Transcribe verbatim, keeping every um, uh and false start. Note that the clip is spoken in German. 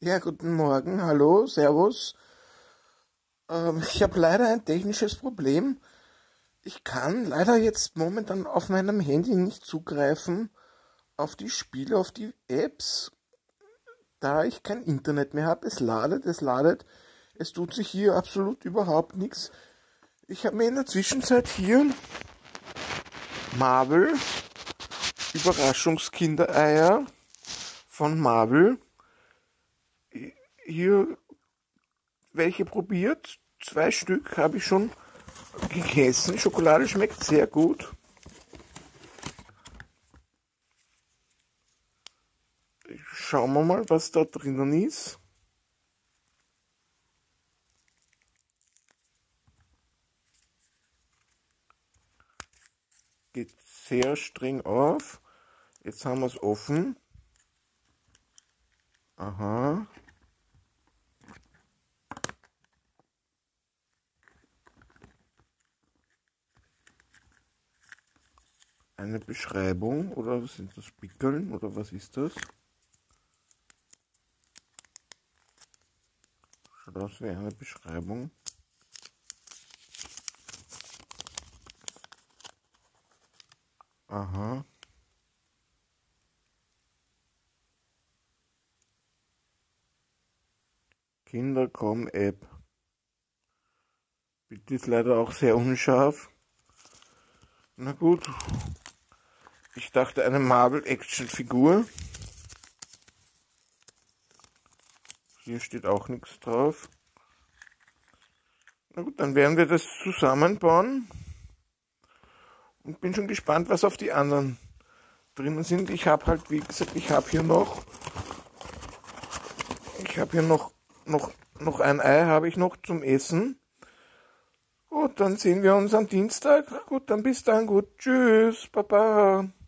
Ja, guten Morgen, hallo, servus. Ähm, ich habe leider ein technisches Problem. Ich kann leider jetzt momentan auf meinem Handy nicht zugreifen auf die Spiele, auf die Apps, da ich kein Internet mehr habe. Es ladet, es ladet. Es tut sich hier absolut überhaupt nichts. Ich habe mir in der Zwischenzeit hier Marvel, Überraschungskindereier von Marvel, hier welche probiert. Zwei Stück habe ich schon gegessen. Schokolade schmeckt sehr gut. Schauen wir mal, was da drinnen ist. Geht sehr streng auf. Jetzt haben wir es offen. Aha. Eine Beschreibung, oder sind das Pickeln, oder was ist das? Schaut aus wie eine Beschreibung. Aha. Kindercom-App. Bild ist leider auch sehr unscharf. Na gut. Ich dachte eine Marvel-Action-Figur. Hier steht auch nichts drauf. Na gut, dann werden wir das zusammenbauen. Und bin schon gespannt, was auf die anderen drinnen sind. Ich habe halt, wie gesagt, ich habe hier noch, ich habe hier noch, noch, noch ein Ei habe ich noch zum Essen. Gut, dann sehen wir uns am Dienstag. Gut, dann bis dann. Gut, tschüss, Baba.